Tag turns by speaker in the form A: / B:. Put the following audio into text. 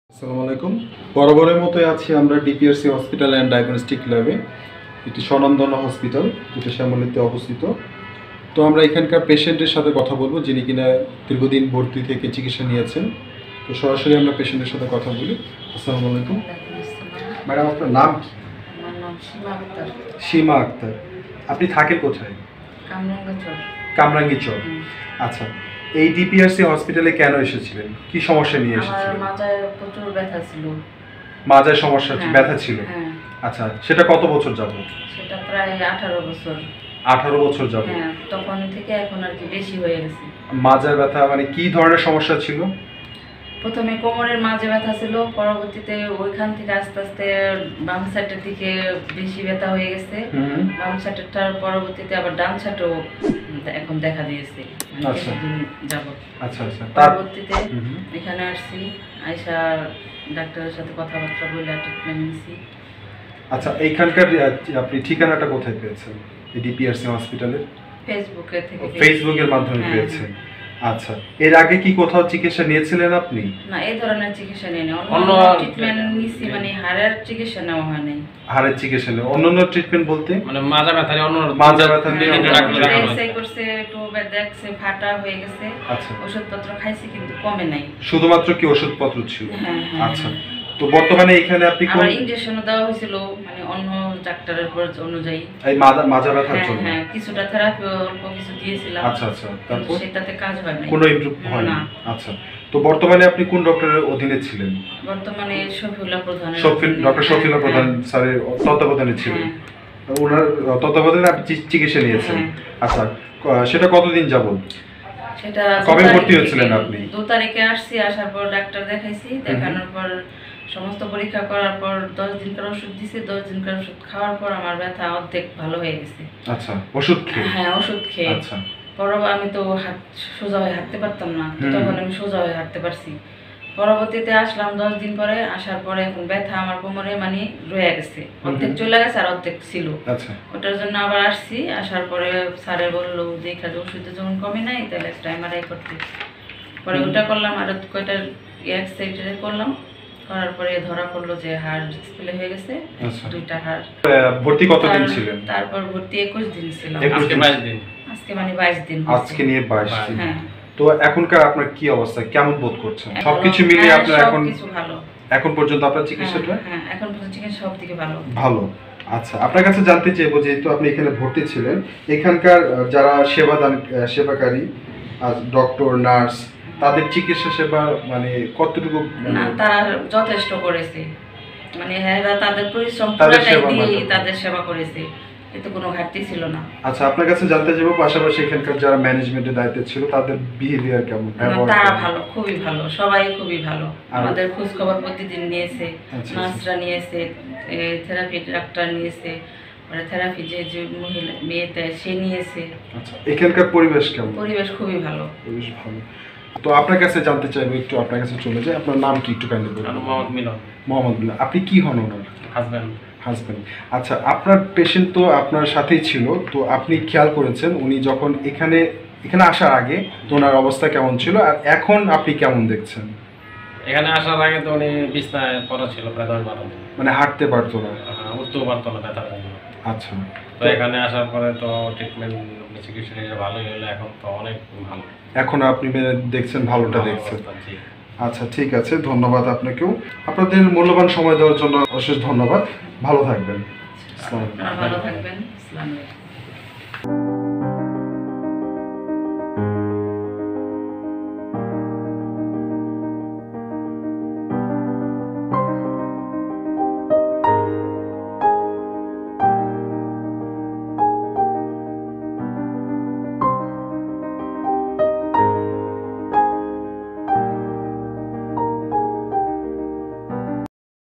A: আসসালামু আলাইকুম। বরাবরের মতোই আছি আমরা ডিপিআরসি হসপিটাল অ্যান্ড ডায়াগনস্টিক ল্যাবে, একটি স্বনামধন্য হসপিটাল যেটা শ্যামলীতে অবস্থিত। তো আমরা এখানকার পেশেন্টের সাথে কথা বলবো যিনি কিনা দীর্ঘদিন ভর্তি থেকে চিকিৎসা নিয়েছেন। তো সরাসরি আমরা পেশেন্টের সাথে কথা বলি। আসসালামু আলাইকুম ম্যাডাম, আপনার নাম কি?
B: আমার নাম সীমা আক্তার।
A: সীমা আক্তার। আপনি থাকেন কোথায়? কামরাঙ্গীচর। আচ্ছা, এই ডিপিআরসি হসপিটালে কেন এসেছিলেন? কি সমস্যা নিয়ে
B: আমার
A: এসেছিলেন?
B: মাথায় প্রচুর ব্যথা ছিল।
A: মাজায় সমস্যা ব্যথা ছিল?
B: হ্যাঁ।
A: আচ্ছা, সেটা কত বছর যাবত?
B: সেটা প্রায় 18 বছর।
A: 18 বছর যাবত?
B: হ্যাঁ, তখন থেকে এখন আর কি বেশি হয়ে গেছে।
A: মাজার ব্যথা মানে কি ধরনের সমস্যা ছিল?
B: প্রথমে কোমরের মাঝে ব্যথা ছিল, পরবর্তীতে ওইখান থেকে আস্তে আস্তে বাম সাইডের দিকে বেশি ব্যথা হয়ে গেছে। বাম সাইডেরটার পরবর্তীতে আবার ডান সাইডও এখন দেখা দিয়েছে।
A: আচ্ছা
B: যাবত।
A: আচ্ছা আচ্ছা।
B: পরবর্তীতে এখানে আসছি, আয়শা ডাক্তারের সাথে কথাবার্তা বলে ট্রিটমেন্ট নিছি।
A: আচ্ছা, এইখানকার আপনি ঠিকানাটা কোথায় পেয়েছেন এই ডিপিআরসি হসপিটালের? ফেসবুকের মাধ্যমে পেয়েছেন। আচ্ছা, এর আগে কি কোথাও চিকিৎসা নিয়েছিলেন আপনি?
B: না, এই ধরনের চিকিৎসা নেই, অন্য ট্রিটমেন্ট নিছি, মানে হাড়ের চিকিৎসা নেওয়া হয় নাই।
A: হাড়ের চিকিৎসা নেই, অন্যান্য ট্রিটমেন্ট বলতে
C: মানে মাজা ব্যথা নিয়ে অন্য
A: মাজা ব্যথা নিয়ে
B: এক্সরে করছে, একটু দেখছে ফাটা হয়ে গেছে।
A: আচ্ছা,
B: ওষুধপত্র খাইছি কিন্তু কমে নাই।
A: শুধুমাত্র কি ওষুধপত্র ছিল?
B: হ্যাঁ।
A: আচ্ছা, তো বর্তমানে এখানে আপনি কোন
B: ইনজেকশনও দেওয়া হয়েছিল, মানে অন্য ডাক্তারের অনুযায়ী
A: এই মাজা ব্যথার জন্য?
B: হ্যাঁ, কিছুটা থেরাপি অল্প কিছু দিয়েছিলাম।
A: আচ্ছা আচ্ছা, তারপর
B: সেটাতে কাজ হয় না,
A: কোনো ইমপ্রুভ হয় না। আচ্ছা, তো বর্তমানে আপনি কোন ডক্টরের অধীনে ছিলেন?
B: বর্তমানে শফিউল্লাহ প্রধান,
A: ডক্টর শফিউল্লাহ প্রধান স্যারের তত্ত্বাবধানে ছিলেন। ওনার তত্ত্বাবধানে আপনি চিকিৎসা নিয়েছেন। আচ্ছা, সেটা কতদিন যাবত?
B: সেটা
A: কবে ভর্তি হয়েছিলেন আপনি?
B: 2 তারিখে আসছি, আসার পর ডাক্তার দেখাইছি, দেখানোর পর সমস্ত পরীক্ষা করার পর 10 দিনকার ওষুধ দিছে। 10 দিনকার ওষুধ খাওয়ার পর আমার ব্যথা অর্ধেক ভালো হয়ে গেছে।
A: আচ্ছা, ওষুধ খেয়ে?
B: হ্যাঁ, ওষুধ খেয়ে।
A: আচ্ছা,
B: আমি তো সোজা হয়ে হাঁটতে পারতাম না, তখন আমি সোজা হয়ে হাঁটতে পারছি। পরবর্তীতে আসলাম 10 দিন পরে, আসার পরে এখন ব্যথা আমার কোমরে মানে রয়ে গেছে, অর্ধেক চলে গেছে আর অর্ধেক ছিল।
A: আচ্ছা,
B: ওটার জন্য আবার আসছি। আসার পরে স্যারে বললো যে এই কাজ ওষুধে যখন কমে নাই তাহলে একটা এমআরআই করতে। পরে ওটা করলাম, আর কয়টা এক্সরে করলাম, করার পরে ধরা পড়লো যে হাড় ডিসপ্লে হয়ে গেছে, 2টা হাড়।
A: ভর্তি কতদিন ছিলেন?
B: তারপর ভর্তি 21 দিন ছিলাম।
C: আজকে 22 দিন।
B: আজকে মানে 22 দিন।
A: আজকে নিয়ে 22 দিন।
B: হ্যাঁ।
A: তো এখনকার আপনার কি অবস্থা, কেমন বোধ করছেন? সবকিছু মিলিয়ে আপনার এখন
B: কিছু ভালো?
A: এখন পর্যন্ত আপনার চিকিৎসাটা?
B: হ্যাঁ, এখন পর্যন্ত চিকিৎসা সবথেকে ভালো।
A: ভালো। আচ্ছা, আপনার কাছে জানতে চাইবো, যেহেতু আপনি এখানে ভর্তি ছিলেন, এখানকার যারা সেবাকারী ডক্টর নার্স তাদের চিকিৎসা সেবা মানে কতটুকু?
B: না, তারা যথেষ্ট করেছে, মানে হ্যাঁ তাদের পরিশ্রম পুরোটাই দিয়ে তাদের সেবা করেছে, এতে কোনো ঘাটতি ছিল না।
A: আচ্ছা, আপনার কাছে জানতে চাইবো পাশাপাশি এখানকার যারা ম্যানেজমেন্টের দায়িত্বে ছিল তাদের বিহেভিয়ার কেমন?
B: তারা ভালো, খুবই ভালো, সবাই খুবই ভালো। আমাদের খোঁজ খবর প্রতিদিন নিয়েছে, নার্সরা নিয়েছে, থেরাপি ডাক্তার নিয়েছে, মানে থেরাপি যে মহিলা মেয়েতে সে নিয়েছে।
A: আচ্ছা, এখানকার পরিবেশ কেমন?
B: পরিবেশ খুবই ভালো।
A: পরিবেশ ভালো। তো আপনার কাছে জানতে চাইবো, একটু আপনার কাছে চলে যাই, আপনার নাম কি একটু কাইন্ডলি বলুন?
C: মোহাম্মদ মিলন।
A: মোহাম্মদ মিলন। আপনি কি হন ওনার?
C: হাজবেন্ড।
A: আচ্ছা, আপনার পেশেন্ট তো আপনার সাথেই ছিল, তো আপনি খেয়াল করেছেন উনি যখন এখানে আসার আগে তো ওনার অবস্থা কেমন ছিল, আর এখন আপনি কেমন দেখছেন?
C: এখানে আসার আগে তো উনি বিছনায় পড়া ছিল প্রায় 10-12 দিন,
A: মানে হাঁটতে পারতো না,
C: উঠতেও পারতো না ব্যথার জন্য।
A: আচ্ছা,
C: তো এখানে আসার পরে তো ট্রিটমেন্ট চিকিৎসা ভালোই হলো, এখন তো অনেক ভালো। এখন
A: আপনি দেখছেন ভালোটা দেখছেন। আচ্ছা, ঠিক আছে, ধন্যবাদ আপনাকেও। আপনাদের মূল্যবান সময় দেওয়ার জন্য অশেষ ধন্যবাদ। ভালো থাকবেন।
B: ভালো থাকবেন। আসসালামু আলাইকুম।